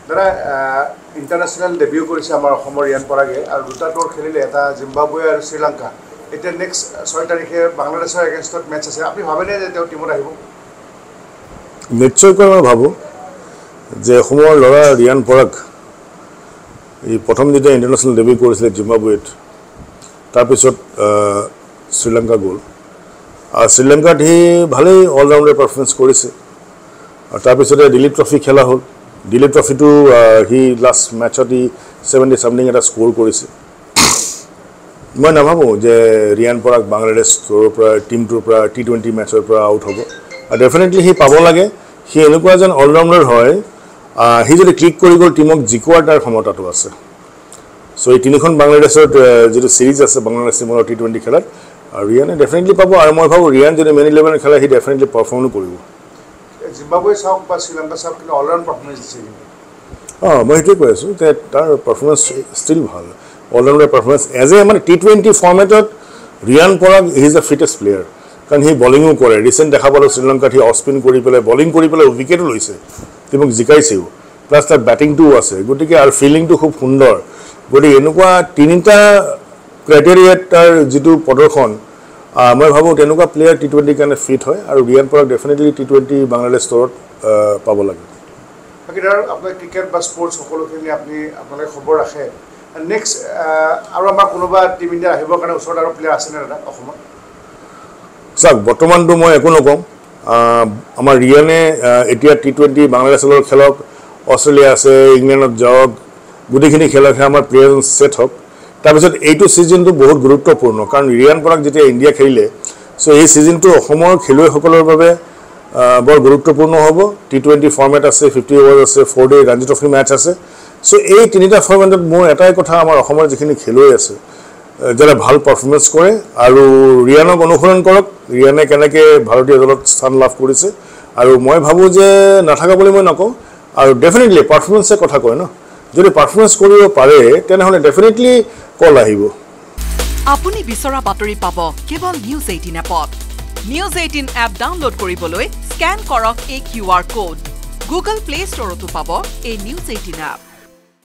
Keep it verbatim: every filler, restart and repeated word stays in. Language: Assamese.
দাদা ইণ্টাৰনেশ্যনেল ডেবিউ কৰিছে আমাৰ অসমৰ ৰিয়ান পৰাগে আৰু দুটা টৰ খেলিলে এটা জিম্বাবুৱে আৰু শ্ৰীলংকা এতিয়া নেক্সট ছয় তাৰিখে বাংলাদেশৰ এগেইনষ্টত মেচ আছে আপুনি ভাবেনে যে তেওঁ টিমত আহিব নিশ্চয়কৈ মই ভাবোঁ যে অসমৰ ল'ৰা ৰিয়ান পৰাগ এই প্ৰথম যেতিয়া ইণ্টাৰনেশ্যনেল ডেবিউ কৰিছিলে জিম্বাবুৱেত তাৰপিছত শ্ৰীলংকা গ'ল আৰু শ্ৰীলংকাত সি ভালেই অলৰাউণ্ডাৰ পাৰফৰ্মেঞ্চ কৰিছে আৰু তাৰপিছতে দিলীপ ট্ৰফি খেলা হ'ল দিলীপ ট্ৰফিটো সি লাষ্ট মেচত সি ছেভেণ্টি ছামথিং এটা স্ক'ৰ কৰিছে মই নাভাবোঁ যে ৰিয়ান পৰাগ বাংলাদেশৰ পৰা টিমটোৰ পৰা টি টুৱেণ্টি মেচৰ পৰা আউট হ'ব আৰু ডেফিনেটলি সি পাব লাগে সি এনেকুৱা এজন অলৰাউণ্ডাৰ হয় সি যদি ক্লিক কৰি গ'ল টিমক জিকোৱাৰ তাৰ ক্ষমতাটো আছে চ' এই তিনিখন বাংলাদেশৰ যিটো ছিৰিজ আছে বাংলাদেশ টিমৰ টি টুৱেণ্টি খেলাত আৰু ৰিয়ানে ডেফিনেটলি পাব আৰু মই ভাবোঁ ৰিয়ান যদি মেন ইলেভেন খেলে সি ডেফিনেটলি পাৰফৰ্মো কৰিব জিম্বাবুৱে চাওক বা শ্ৰীলংকা চাওক কিন্তু অলৰাউণ্ড পাৰফৰ্মেঞ্চ দিছে অঁ মই সেইটোৱে কৈ আছোঁ যে তাৰ পাৰফৰ্মেঞ্চ ষ্টিল ভাল অলৰাউণ্ডাৰ পাৰফৰ্মেঞ্চ এজ এ মানে টি টুৱেণ্টি ফৰ্মেটত Riyan Parag he is the fittest player কাৰণ সি বলিঙো কৰে ৰিচেণ্ট দেখা পালোঁ শ্ৰীলংকাত সি অফ স্পিন কৰি পেলাই বলিং কৰি পেলাই উইকেটো লৈছে টিমক জিকাইছেও প্লাছ তাৰ বেটিংটোও আছে গতিকে আৰু ফিল্ডিংটো খুব সুন্দৰ গতিকে এনেকুৱা তিনিটা ক্ৰাইটেৰিয়াত তাৰ যিটো প্ৰদৰ্শন মই ভাবোঁ তেনেকুৱা প্লেয়াৰ টি টুৱেণ্টিৰ কাৰণে ফিট হয় আৰু Riyan Parag definitely T twenty Bangladesh স্তৰত পাব লাগে বাকী তাৰ আপোনাৰ ক্ৰিকেট বা স্পৰ্টছ সকলোখিনি আপুনি আপোনালোকে খবৰ ৰাখে নেক্সট আৰু আমাৰ কোনোবা টিম ইণ্ডিয়া আহিবৰ কাৰণে ওচৰত আৰু প্লেয়াৰ আছেনে দাদা অসমত চাওক বৰ্তমানটো মই একো নকওঁ আমাৰ ৰিয়ানে এতিয়া টি টুৱেণ্টি বাংলাদেশৰ খেলক অষ্ট্ৰেলিয়া আছে ইংলেণ্ডত যাওক গোটেইখিনি খেলকহে আমাৰ প্লেয়াৰ ছেট হওক তাৰপিছত এইটো ছিজনটো বহুত গুৰুত্বপূৰ্ণ কাৰণ ৰিয়ান পৰাগ যেতিয়া ইণ্ডিয়া খেলিলে চ' এই ছিজনটো অসমৰ খেলুৱৈসকলৰ বাবে বৰ গুৰুত্বপূৰ্ণ হ'ব টি টুৱেণ্টি ফৰ্মেট আছে ফিফটি অভাৰ আছে four day Ranji trophy match আছে চ' এই তিনিটা ফৰ্মেটত মোৰ এটাই কথা আমাৰ অসমৰ যিখিনি খেলুৱৈ আছে যাতে ভাল পাৰফৰ্মেঞ্চ কৰে আৰু ৰিয়ানক অনুসৰণ কৰক ৰিয়ানে কেনেকৈ ভাৰতীয় দলত স্থান লাভ কৰিছে আৰু মই ভাবোঁ যে নাথাকা বুলি মই নকওঁ আৰু ডেফিনেটলি পাৰফৰ্মেঞ্চে কথা কয় ন যদি পাৰফৰ্মেঞ্চ কৰিব পাৰে তেনেহ'লে ডেফিনেটলি কল আহিব আপুনি বিচৰা বাতৰি পাব কেৱল নিউজ এইটিন এপত নিউজ এইটিন এপ ডাউনলোড কৰিবলৈ স্কেন কৰক এই Q R code Google Play ষ্টৰতো পাব এই নিউজ এইটিন এপ